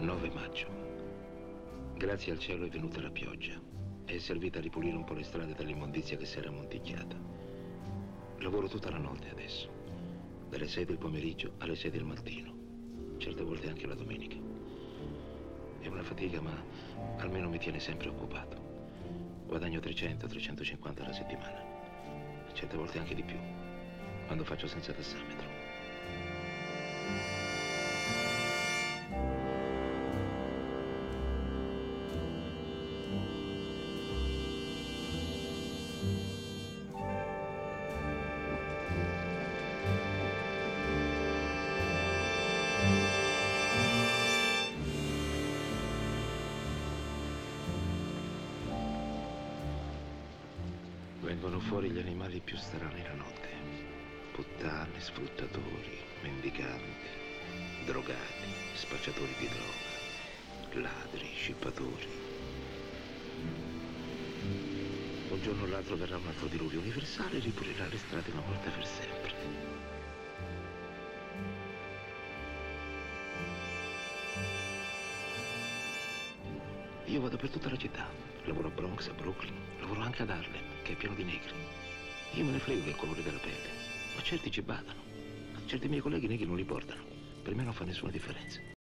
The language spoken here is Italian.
9 maggio. Grazie al cielo è venuta la pioggia. È servita a ripulire un po' le strade dall'immondizia che si era ammonticchiata. Lavoro tutta la notte adesso, dalle 6 del pomeriggio alle 6 del mattino, certe volte anche la domenica. È una fatica, ma almeno mi tiene sempre occupato. Guadagno 300-350 alla settimana, certe volte anche di più, quando faccio senza tassametro. Vengono fuori gli animali più strani la notte. Puttane, sfruttatori, mendicanti, drogati, spacciatori di droga, ladri, scippatori. Un giorno o l'altro verrà un altro diluvio universale e ripulirà le strade una volta per sempre. Io vado per tutta la città. Lavoro a Bronx, a Brooklyn, lavoro anche ad Harlem, che è pieno di negri. Io me ne frego del colore della pelle, ma certi ci badano. Certi miei colleghi negri non li portano. Per me non fa nessuna differenza.